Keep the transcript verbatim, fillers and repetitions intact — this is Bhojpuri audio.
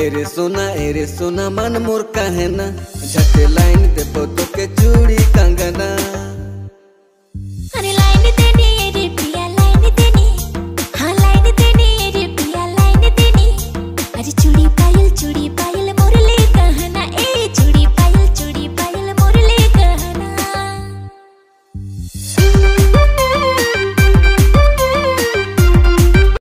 एरे सोना एरे सोना मन मोर कहे ना झट लाइन दे तो के चूड़ी कंगना।